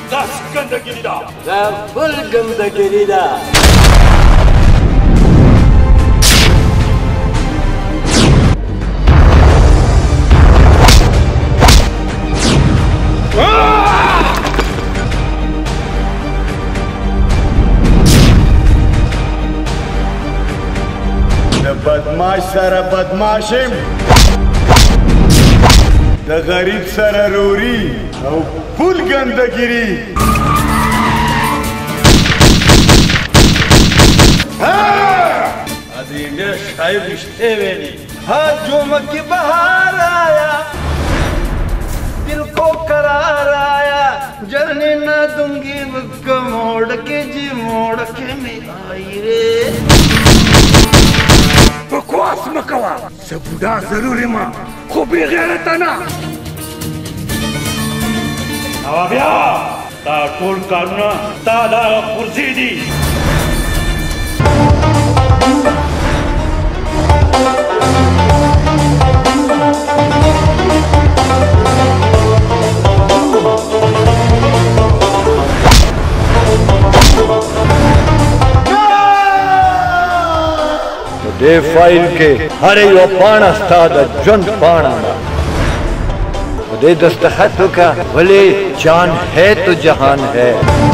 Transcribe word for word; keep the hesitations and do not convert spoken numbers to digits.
दस गंदगिरी दा फुल गंदगिरी दा बदमाश सारा बदमाशिम द गरीब सारा रोरी और फुल गंदगिरी अभी इंडिया शायद रिश्ते वेली हाँ झुमक बहार आया दिल को करार आया जलने न दूंगी मुक्का मोड़ के जी मोड़ के मैं आई रे बकवास मकवा से बुढ़ा जरूरी माँ खूबी गैरताना नवाबिया ता टोल कानूना ता दा कुर्सी दी दे फाइल के हरे यो पाना स्ताद जन पाना दे दस्तखत का भले जान है तो जहान है।